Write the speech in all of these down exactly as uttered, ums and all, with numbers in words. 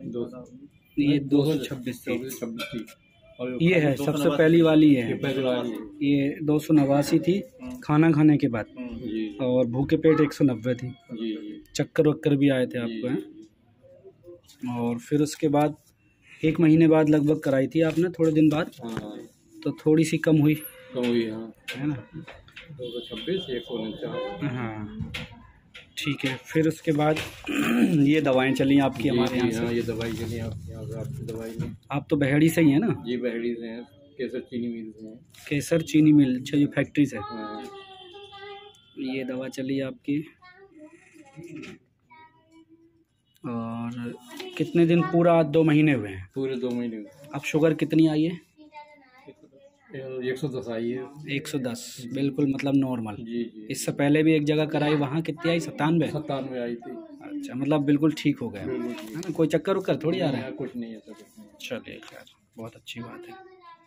ये दो सौ छब्बीस थी, और ये है सबसे पहली वाली है, ये दो सौ नवासी थी खाना खाने के बाद, और भूखे पेट एक सौ नब्बे थी। चक्कर वक्कर भी आए थे आपको हैं। और फिर उसके बाद एक महीने बाद लगभग कराई थी आपने, थोड़े दिन बाद, तो थोड़ी सी कम हुई कम हुई हाँ, है ना, दो सौ छब्बीस एक सौ उनचास। हाँ ठीक है। फिर उसके बाद ये दवाएं चली आपकी हमारे यहाँ से। हाँ, ये दवाई चली आपके यहाँ से, आपकी दवाई में। आप तो बहेड़ी से ही है ना? जी बहेड़ी से हैं, केसर चीनी मिल से हैं। केसर चीनी मिल, अच्छा ये फैक्ट्री से। हाँ। ये दवा चली आपकी। और कितने दिन? पूरा दो महीने हुए हैं। पूरे दो महीने हुए। अब शुगर कितनी आई है? एक सौ दस आई है। एक सौ दस बिल्कुल मतलब नॉर्मल। जी जी। इससे पहले भी एक जगह कराई, वहाँ कितनी आई? सत्तानवे सत्तानवे आई थी। अच्छा मतलब बिल्कुल ठीक हो गया है ना, कोई चक्कर उक्कर थोड़ी आ रहा है? कुछ नहीं है सर। चलिए खैर, बहुत अच्छी बात है।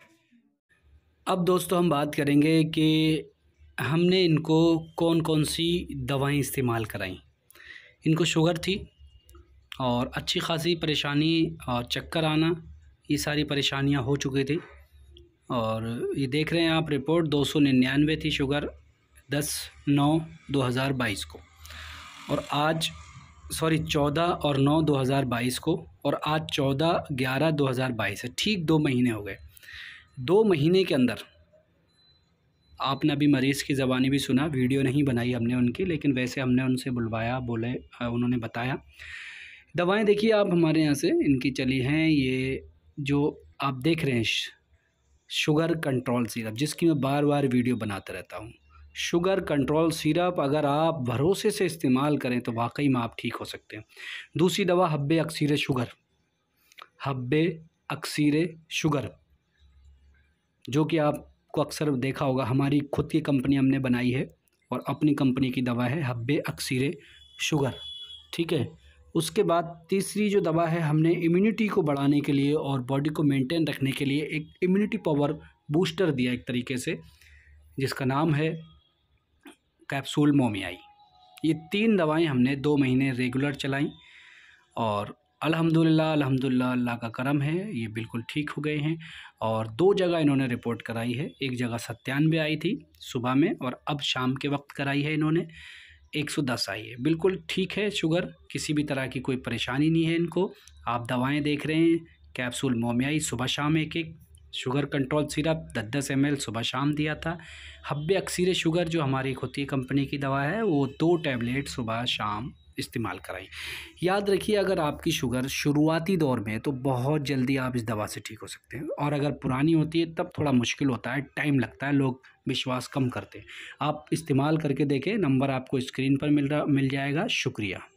अब दोस्तों हम बात करेंगे कि हमने इनको कौन कौन सी दवाएं इस्तेमाल कराई। इनको शुगर थी और अच्छी खासी परेशानी और चक्कर आना, ये सारी परेशानियां हो चुकी थी। और ये देख रहे हैं आप रिपोर्ट, दो सौ निन्यानवे थी शुगर दस नौ दो हज़ार बाईस को, और आज सॉरी चौदह और नौ दो हज़ार बाईस को, और आज चौदह ग्यारह दो हज़ार बाईस है। ठीक दो महीने हो गए। दो महीने के अंदर आपने अभी मरीज़ की ज़बानी भी सुना, वीडियो नहीं बनाई हमने उनकी, लेकिन वैसे हमने उनसे बुलवाया, बोले, उन्होंने बताया। दवाएं देखिए आप हमारे यहाँ से इनकी चली हैं। ये जो आप देख रहे हैं शुगर कंट्रोल सिरप, जिसकी मैं बार बार वीडियो बनाता रहता हूँ। शुगर कंट्रोल सिरप अगर आप भरोसे से इस्तेमाल करें तो वाकई में आप ठीक हो सकते हैं। दूसरी दवा हब्बे अक्सीर शुगर, हब्बे अक्सीर शुगर, जो कि आपको अक्सर देखा होगा, हमारी खुद की कंपनी हमने बनाई है और अपनी कंपनी की दवा है हब्बे अक्सीर शुगर, ठीक है। उसके बाद तीसरी जो दवा है, हमने इम्यूनिटी को बढ़ाने के लिए और बॉडी को मेंटेन रखने के लिए एक इम्यूनिटी पावर बूस्टर दिया एक तरीके से, जिसका नाम है कैप्सूल मोमियाई। ये तीन दवाएं हमने दो महीने रेगुलर चलाई और अल्हम्दुलिल्लाह अल्हम्दुलिल्लाह अल्लाह का करम है, ये बिल्कुल ठीक हो गए हैं। और दो जगह इन्होंने रिपोर्ट कराई है, एक जगह सत्तानवे आई थी सुबह में, और अब शाम के वक्त कराई है इन्होंने एक सौ दस आई है। बिल्कुल ठीक है शुगर, किसी भी तरह की कोई परेशानी नहीं है इनको। आप दवाएं देख रहे हैं, कैप्सूल मोमियाई सुबह शाम एक एक, शुगर कंट्रोल सिरप दस दस एम एल सुबह शाम दिया था। हब्बे अक्सीर शुगर जो हमारी खुद की कंपनी की दवा है, वो दो टैबलेट सुबह शाम इस्तेमाल कराएं। याद रखिए, अगर आपकी शुगर शुरुआती दौर में है तो बहुत जल्दी आप इस दवा से ठीक हो सकते हैं, और अगर पुरानी होती है तब थोड़ा मुश्किल होता है, टाइम लगता है, लोग विश्वास कम करते हैं। आप इस्तेमाल करके देखें, नंबर आपको स्क्रीन पर मिल रहा मिल जाएगा। शुक्रिया।